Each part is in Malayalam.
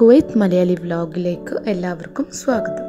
കുവൈത്ത് മലയാളി വ്ലോഗിലേക്ക് എല്ലാവർക്കും സ്വാഗതം.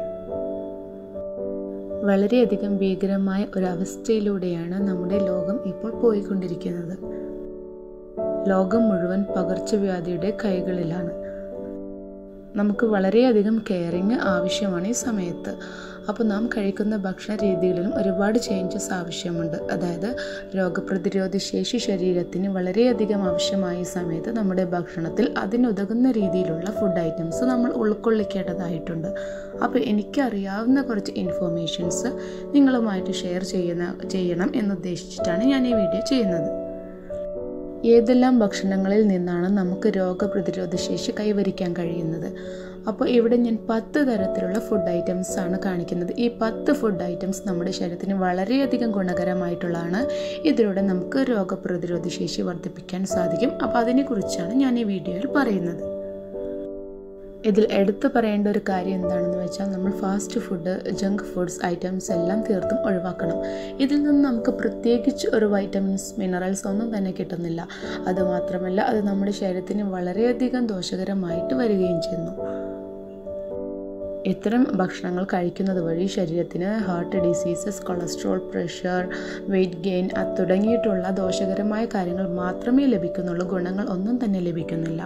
വളരെയധികം ഭീകരമായ ഒരവസ്ഥയിലൂടെയാണ് നമ്മുടെ ലോകം ഇപ്പോൾ പോയിക്കൊണ്ടിരിക്കുന്നത്. ലോകം മുഴുവൻ പകർച്ചവ്യാധിയുടെ കൈകളിലാണ്. നമുക്ക് വളരെയധികം കെയറിങ് ആവശ്യമാണ് ഈ സമയത്ത്. അപ്പോൾ നാം കഴിക്കുന്ന ഭക്ഷണ രീതികളിലും ഒരുപാട് ചേഞ്ചസ് ആവശ്യമുണ്ട്. അതായത് രോഗപ്രതിരോധ ശേഷി ശരീരത്തിന് വളരെയധികം ആവശ്യമായ ഈ സമയത്ത് നമ്മുടെ ഭക്ഷണത്തിൽ അതിനുതകുന്ന രീതിയിലുള്ള ഫുഡ് ഐറ്റംസ് നമ്മൾ ഉൾക്കൊള്ളിക്കേണ്ടതായിട്ടുണ്ട്. അപ്പോൾ എനിക്കറിയാവുന്ന കുറച്ച് ഇൻഫോർമേഷൻസ് നിങ്ങളുമായിട്ട് ഷെയർ ചെയ്യണം എന്നുദ്ദേശിച്ചിട്ടാണ് ഞാൻ ഈ വീഡിയോ ചെയ്യുന്നത്. ഏതെല്ലാം ഭക്ഷണങ്ങളിൽ നിന്നാണ് നമുക്ക് രോഗപ്രതിരോധ ശേഷി കൈവരിക്കാൻ കഴിയുന്നത്? അപ്പോൾ ഇവിടെ ഞാൻ 10 തരത്തിലുള്ള ഫുഡ് ഐറ്റംസ് ആണ് കാണിക്കുന്നത്. ഈ 10 ഫുഡ് ഐറ്റംസ് നമ്മുടെ ശരീരത്തിന് വളരെയധികം ഗുണകരമായിട്ടുള്ളതാണ്. ഇതിലൂടെ നമുക്ക് രോഗപ്രതിരോധ ശേഷി വർദ്ധിപ്പിക്കാൻ സാധിക്കും. അപ്പോൾ അതിനെക്കുറിച്ചാണ് ഞാൻ ഈ വീഡിയോയിൽ പറയുന്നത്. ഇതിൽ എടുത്തു പറയേണ്ട ഒരു കാര്യം എന്താണെന്ന് വെച്ചാൽ നമ്മൾ fast food, junk foods items എല്ലാം തീർത്തും ഒഴിവാക്കണം. ഇതിൽ നിന്ന് നമുക്ക് പ്രത്യേകിച്ച് ഒരു വൈറ്റമിൻസ്, മിനറൽസ് ഒന്നും തന്നെ കിട്ടുന്നില്ല. അതുമാത്രമല്ല അത് നമ്മുടെ ശരീരത്തിന് വളരെയധികം ദോഷകരമായിട്ട് വരികയും ചെയ്യുന്നു. ഇത്തരം ഭക്ഷണങ്ങൾ കഴിക്കുന്നത് വഴി ശരീരത്തിന് heart diseases, cholesterol, pressure, weight gain തുടങ്ങിയിട്ടുള്ള ദോഷകരമായ കാര്യങ്ങൾ മാത്രമേ ലഭിക്കുന്നുള്ളൂ. ഗുണങ്ങൾ ഒന്നും തന്നെ ലഭിക്കുന്നില്ല.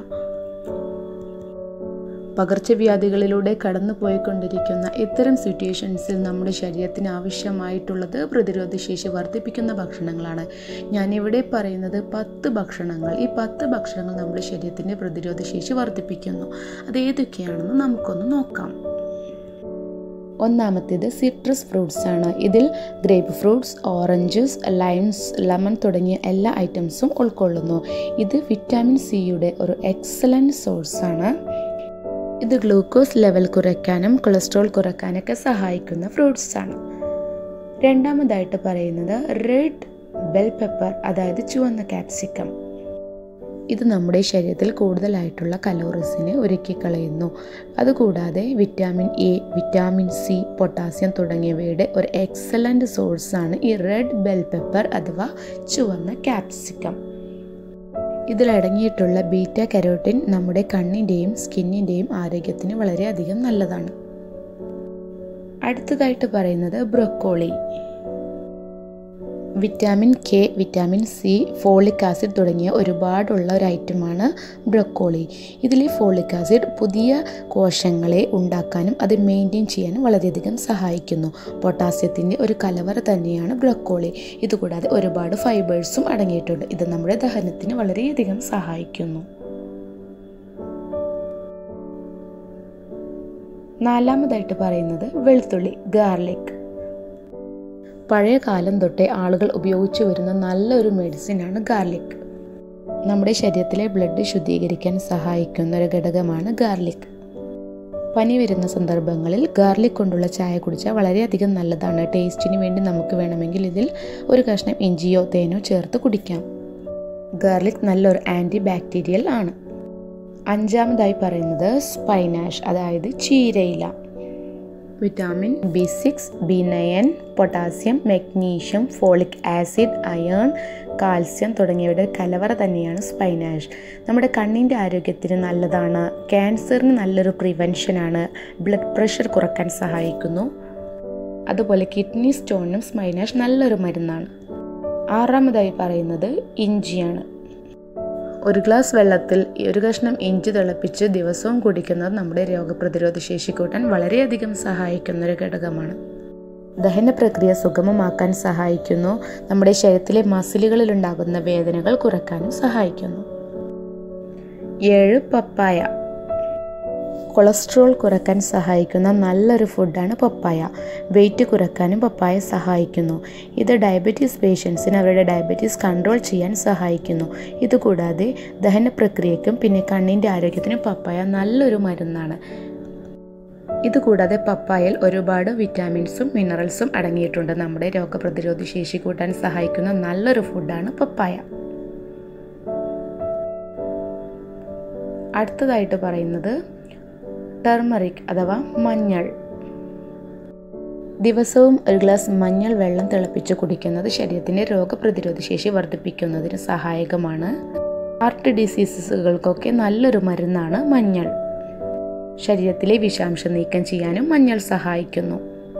പകർച്ചവ്യാധികളിലൂടെ കടന്നു പോയിക്കൊണ്ടിരിക്കുന്ന ഇത്തരം സിറ്റുവേഷൻസിൽ നമ്മുടെ ശരീരത്തിന് ആവശ്യമായിട്ടുള്ളത് പ്രതിരോധശേഷി വർദ്ധിപ്പിക്കുന്ന ഭക്ഷണങ്ങളാണ്. ഞാനിവിടെ പറയുന്നത് 10 ഭക്ഷണങ്ങൾ. ഈ 10 ഭക്ഷണങ്ങൾ നമ്മുടെ ശരീരത്തിൻ്റെ പ്രതിരോധശേഷി വർദ്ധിപ്പിക്കുന്നു. അത് ഏതൊക്കെയാണെന്ന് നമുക്കൊന്ന് നോക്കാം. ഒന്നാമത്തേത് സിട്രസ് ഫ്രൂട്ട്സ് ആണ്. ഇതിൽ grape fruits, oranges, limes, lemon തുടങ്ങിയ എല്ലാ ഐറ്റംസും ഉൾക്കൊള്ളുന്നു. ഇത് വിറ്റാമിൻ സിയുടെ ഒരു എക്സലൻറ്റ് സോഴ്സാണ്. ഇത് ഗ്ലൂക്കോസ് ലെവൽ കുറയ്ക്കാനും കൊളസ്ട്രോൾ കുറയ്ക്കാനൊക്കെ സഹായിക്കുന്ന ഫ്രൂട്ട്സ് ആണ്. രണ്ടാമതായിട്ട് പറയുന്നത് റെഡ് ബെൽ പെപ്പർ, അതായത് ചുവന്ന ക്യാപ്സിക്കം. ഇത് നമ്മുടെ ശരീരത്തിൽ കൂടുതലായിട്ടുള്ള കലോറീസിനെ ഒരുക്കിക്കളയുന്നു. അതുകൂടാതെ vitamin A, vitamin C, potassium തുടങ്ങിയവയുടെ ഒരു എക്സലൻറ്റ് സോഴ്സാണ് ഈ റെഡ് ബെൽ പെപ്പർ അഥവാ ചുവന്ന ക്യാപ്സിക്കം. ഇതിലടങ്ങിയിട്ടുള്ള ബീറ്റ കരോട്ടിൻ നമ്മുടെ കണ്ണിൻ്റെയും സ്കിന്നിൻ്റെയും ആരോഗ്യത്തിന് വളരെയധികം നല്ലതാണ്. അടുത്തതായിട്ട് പറയുന്നത് broccoli. Vitamin K, vitamin C, folic acid തുടങ്ങിയ ഒരുപാടുള്ള ഒരു ഐറ്റമാണ് ബ്രൊക്കോളി. ഇതിൽ ഫോളിക് ആസിഡ് പുതിയ കോശങ്ങളെ ഉണ്ടാക്കാനും അത് മെയിൻറ്റെയിൻ ചെയ്യാനും വളരെയധികം സഹായിക്കുന്നു. പൊട്ടാസ്യത്തിൻ്റെ ഒരു കലവറ തന്നെയാണ് ബ്രൊക്കോളി. ഇതുകൂടാതെ ഒരുപാട് ഫൈബേഴ്സും അടങ്ങിയിട്ടുണ്ട്. ഇത് നമ്മുടെ ദഹനത്തിന് വളരെയധികം സഹായിക്കുന്നു. നാലാമതായിട്ട് പറയുന്നത് വെളുത്തുള്ളി, ഗാർലിക്. പഴയ കാലം തൊട്ടേ ആളുകൾ ഉപയോഗിച്ചു വരുന്ന നല്ലൊരു മെഡിസിനാണ് ഗാർലിക്. നമ്മുടെ ശരീരത്തിലെ ബ്ലഡ് ശുദ്ധീകരിക്കാൻ സഹായിക്കുന്ന ഒരു ഘടകമാണ് ഗാർലിക്. പനി വരുന്ന സന്ദർഭങ്ങളിൽ ഗാർലിക് കൊണ്ടുള്ള ചായ കുടിച്ചാൽ വളരെയധികം നല്ലതാണ്. ടേസ്റ്റിന് വേണ്ടി നമുക്ക് വേണമെങ്കിൽ ഇതിൽ ഒരു കഷ്ണം ഇഞ്ചിയോ തേനോ ചേർത്ത് കുടിക്കാം. ഗാർലിക് നല്ലൊരു ആൻറ്റി ബാക്ടീരിയൽ ആണ്. അഞ്ചാമതായി പറയുന്നത് സ്പൈനാഷ്, അതായത് ചീരയില. Vitamin B6, B9, potassium, magnesium, folic acid, iron, calcium തുടങ്ങിയവയുടെ കലവറ തന്നെയാണ് സ്പൈനാഷ്. നമ്മുടെ കണ്ണിൻ്റെ ആരോഗ്യത്തിന് നല്ലതാണ്. ക്യാൻസറിന് നല്ലൊരു പ്രിവെൻഷനാണ്. ബ്ലഡ് പ്രഷർ കുറയ്ക്കാൻ സഹായിക്കുന്നു. അതുപോലെ കിഡ്നി സ്റ്റോണിനും സ്പൈനാഷ് നല്ലൊരു മരുന്നാണ്. ആറാമതായി പറയുന്നത് ഇഞ്ചിയാണ്. ഒരു ഗ്ലാസ് വെള്ളത്തിൽ ഒരു കഷ്ണം ഇഞ്ചി തിളപ്പിച്ച് ദിവസവും കുടിക്കുന്നത് നമ്മുടെ രോഗപ്രതിരോധ ശേഷി കൂട്ടാൻ വളരെയധികം സഹായിക്കുന്ന ഒരു ഘടകമാണ്. ദഹന പ്രക്രിയ സുഗമമാക്കാൻ സഹായിക്കുന്നു. നമ്മുടെ ശരീരത്തിലെ മസിലുകളിലുണ്ടാകുന്ന വേദനകൾ കുറയ്ക്കാനും സഹായിക്കുന്നു. 7 പപ്പായ. കൊളസ്ട്രോൾ കുറയ്ക്കാൻ സഹായിക്കുന്ന നല്ലൊരു ഫുഡാണ് പപ്പായ. വെയിറ്റ് കുറയ്ക്കാനും പപ്പായ സഹായിക്കുന്നു. ഇത് ഡയബറ്റീസ് പേഷ്യൻസിന് അവരുടെ ഡയബറ്റീസ് കൺട്രോൾ ചെയ്യാൻ സഹായിക്കുന്നു. ഇതുകൂടാതെ ദഹന പ്രക്രിയയ്ക്കും പിന്നെ കണ്ണിൻ്റെ ആരോഗ്യത്തിനും പപ്പായ നല്ലൊരു മരുന്നാണ്. ഇതുകൂടാതെ പപ്പായയിൽ ഒരുപാട് വിറ്റാമിൻസും മിനറൽസും അടങ്ങിയിട്ടുണ്ട്. നമ്മുടെ രോഗപ്രതിരോധ ശേഷി കൂട്ടാൻ സഹായിക്കുന്ന നല്ലൊരു ഫുഡാണ് പപ്പായ. അടുത്തതായിട്ട് പറയുന്നത് ടർമറിക് അഥവാ മഞ്ഞൾ. ദിവസവും ഒരു ഗ്ലാസ് മഞ്ഞൾ വെള്ളം തിളപ്പിച്ച് കുടിക്കുന്നത് ശരീരത്തിൻ്റെ രോഗപ്രതിരോധ ശേഷി വർദ്ധിപ്പിക്കുന്നതിന് സഹായകമാണ്. ഹാർട്ട് ഡിസീസസുകൾക്കൊക്കെ നല്ലൊരു മരുന്നാണ് മഞ്ഞൾ. ശരീരത്തിലെ വിഷാംശം നീക്കം ചെയ്യാനും മഞ്ഞൾ സഹായിക്കുന്നു.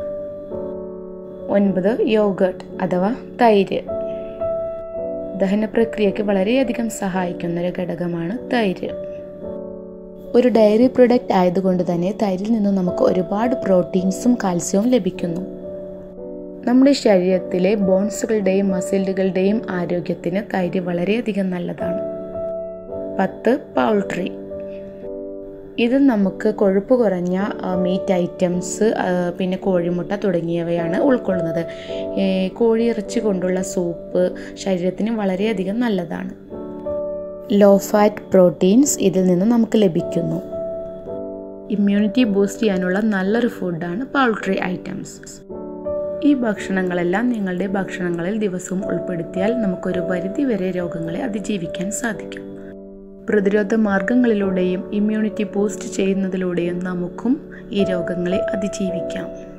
9. യോഗർട്ട് അഥവാ തൈര്. ദഹന പ്രക്രിയയ്ക്ക് വളരെയധികം സഹായിക്കുന്ന ഒരു ഘടകമാണ് തൈര്. ഒരു ഡയറി പ്രൊഡക്റ്റ് ആയതുകൊണ്ട് തന്നെ തൈരിൽ നിന്നും നമുക്ക് ഒരുപാട് പ്രോട്ടീൻസും കാൽസ്യവും ലഭിക്കുന്നു. നമ്മുടെ ശരീരത്തിലെ ബോൺസുകളുടെയും മസിലുകളുടെയും ആരോഗ്യത്തിന് തൈര് വളരെയധികം നല്ലതാണ്. 10. പൗൾട്രി. ഇത് നമുക്ക് കൊഴുപ്പ് കുറഞ്ഞ മീറ്റ് ഐറ്റംസ്, പിന്നെ കോഴിമുട്ട തുടങ്ങിയവയാണ് ഉൾക്കൊള്ളുന്നത്. കോഴിയിറച്ചി കൊണ്ടുള്ള സൂപ്പ് ശരീരത്തിന് വളരെയധികം നല്ലതാണ്. ലോ ഫാറ്റ് പ്രോട്ടീൻസ് ഇതിൽ നിന്ന് നമുക്ക് ലഭിക്കുന്നു. ഇമ്മ്യൂണിറ്റി ബൂസ്റ്റ് ചെയ്യാനുള്ള നല്ലൊരു ഫുഡാണ് പൗൾട്രി ഐറ്റംസ്. ഈ ഭക്ഷണങ്ങളെല്ലാം നിങ്ങളുടെ ഭക്ഷണങ്ങളിൽ ദിവസവും ഉൾപ്പെടുത്തിയാൽ നമുക്കൊരു പരിധി വരെ രോഗങ്ങളെ അതിജീവിക്കാൻ സാധിക്കും. പ്രതിരോധ മാർഗങ്ങളിലൂടെയും ഇമ്മ്യൂണിറ്റി ബൂസ്റ്റ് ചെയ്യുന്നതിലൂടെയും നമുക്കും ഈ രോഗങ്ങളെ അതിജീവിക്കാം.